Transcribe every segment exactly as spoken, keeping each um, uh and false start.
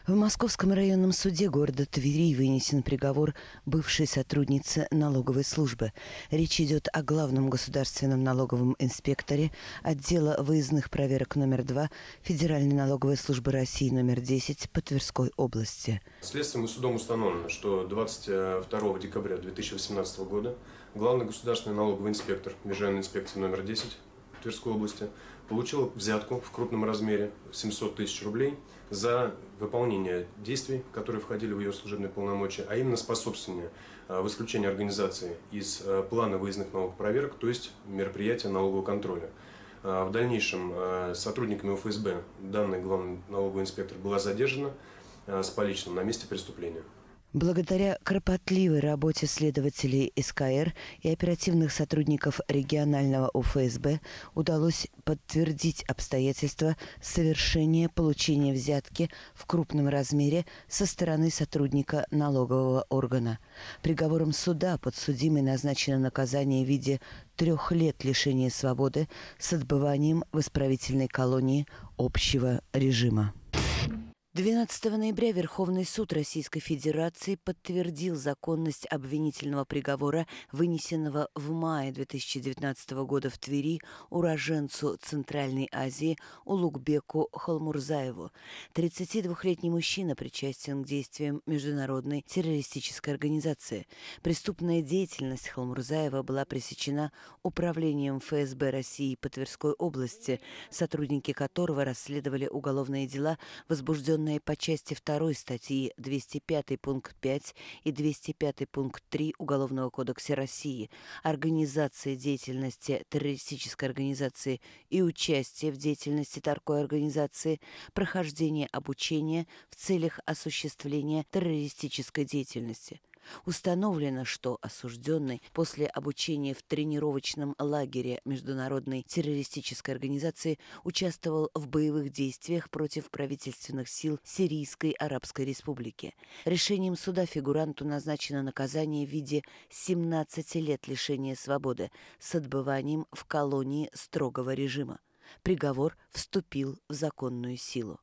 В Московском районном суде города Твери вынесен приговор бывшей сотруднице налоговой службы. Речь идет о главном государственном налоговом инспекторе отдела выездных проверок номер два Федеральной налоговой службы России номер десять по Тверской области. Следственным судом установлено, что двадцать второго декабря две тысячи восемнадцатого года главный государственный налоговый инспектор Межрайонной инспекции номер десять Тверской области получил взятку в крупном размере семьсот тысяч рублей за выполнение действий, которые входили в ее служебные полномочия, а именно способствование в исключении организации из плана выездных налоговых проверок, то есть мероприятия налогового контроля. В дальнейшем сотрудниками О Ф С Б данный главный налоговый инспектор была задержана с поличным на месте преступления. Благодаря кропотливой работе следователей С К Р и оперативных сотрудников регионального О Ф С Б удалось подтвердить обстоятельства совершения получения взятки в крупном размере со стороны сотрудника налогового органа. Приговором суда подсудимой назначено наказание в виде трех лет лишения свободы с отбыванием в исправительной колонии общего режима. двенадцатого ноября Верховный суд Российской Федерации подтвердил законность обвинительного приговора, вынесенного в мае две тысячи девятнадцатого года в Твери уроженцу Центральной Азии Улугбеку Холмурзаеву. тридцатидвухлетний мужчина причастен к действиям международной террористической организации. Преступная деятельность Холмурзаева была пресечена Управлением Ф С Б России по Тверской области, сотрудники которого расследовали уголовные дела, возбужденные по части второй статьи двести пятый пункт пять и двести пятый пункт три Уголовного кодекса России «Организация деятельности террористической организации и участие в деятельности такой организации, прохождение обучения в целях осуществления террористической деятельности». Установлено, что осужденный после обучения в тренировочном лагере международной террористической организации участвовал в боевых действиях против правительственных сил Сирийской Арабской Республики. Решением суда фигуранту назначено наказание в виде семнадцати лет лишения свободы с отбыванием в колонии строгого режима. Приговор вступил в законную силу.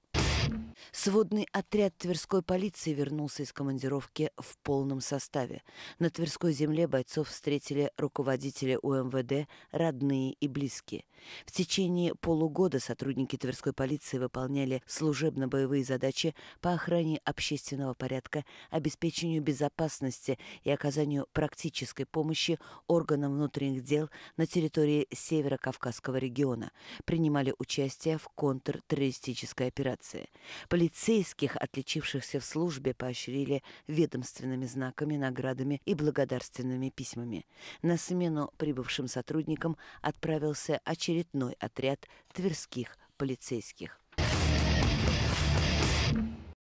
Сводный отряд Тверской полиции вернулся из командировки в полном составе. На Тверской земле бойцов встретили руководители У М В Д, родные и близкие. В течение полугода сотрудники Тверской полиции выполняли служебно-боевые задачи по охране общественного порядка, обеспечению безопасности и оказанию практической помощи органам внутренних дел на территории Северо-Кавказского региона. Принимали участие в контртеррористической операции. Полицейских, отличившихся в службе, поощрили ведомственными знаками, наградами и благодарственными письмами. На смену прибывшим сотрудникам отправился очередной отряд тверских полицейских.